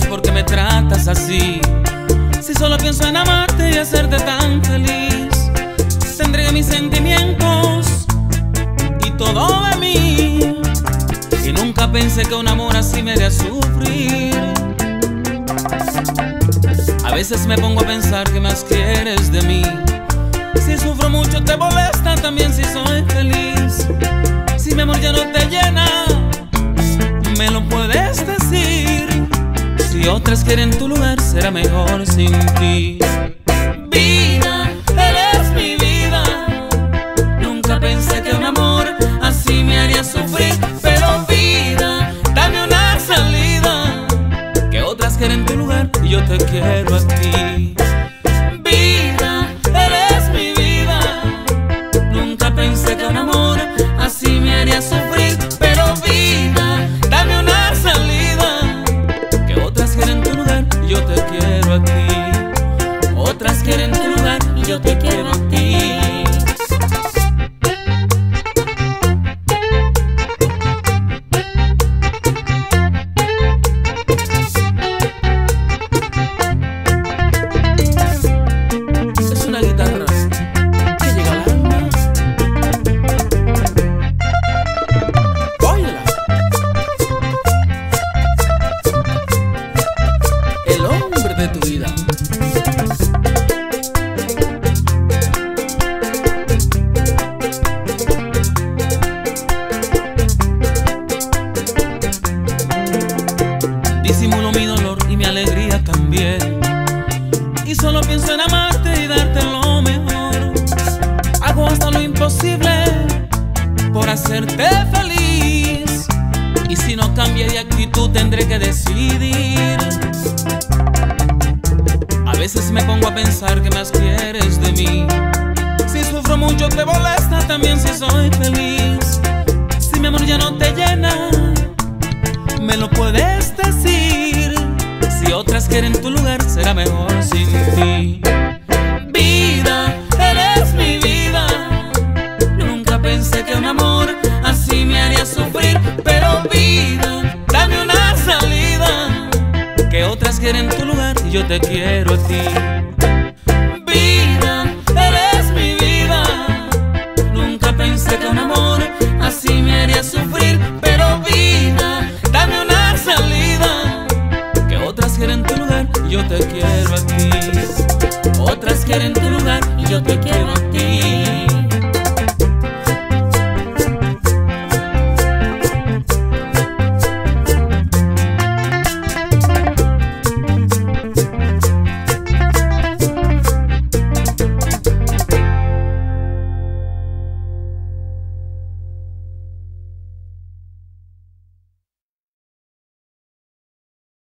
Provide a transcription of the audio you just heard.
por qué me tratas así. Si solo pienso en amarte y hacerte tan feliz. Te entregué mis sentimientos y todo de mí, y nunca pensé que un amor así me haría sufrir. A veces me pongo a pensar qué más quieres de mí. Si sufro mucho te molesta, también si soy feliz. Si mi amor ya no te llena, me lo puedes decir. Si otras quieren tu lugar, será mejor sin ti. Vida, eres mi vida. Nunca pensé que un amor así me haría sufrir. Pero vida, dame una salida. Que otras quieren tu lugar y yo te quiero a ti. Vida, eres mi vida. Nunca pensé que un amor así me haría sufrir. Pero vida, dame una salida. Que otras quieren tu lugar y yo te quiero a ti. Otras quieren tu lugar y yo te quiero a ti. Es una guitarra que llega al alma. Óyela. El hombre de tu vida. Disimulo mi dolor y mi alegría también, y solo pienso en amarte y darte lo mejor. Hago hasta lo imposible por hacerte feliz, y si no cambia de actitud tendré que decidir. A veces me pongo a pensar qué más quieres de mí. Si sufro mucho te molesta, también si soy feliz. Si mi amor ya no te llena, me lo puedes decir. Si otras quieren tu lugar, será mejor sin ti. Vida, eres mi vida. Nunca pensé que un amor así me haría sufrir. Pero vida, dame una salida. Que otras quieren tu lugar y yo te quiero a ti.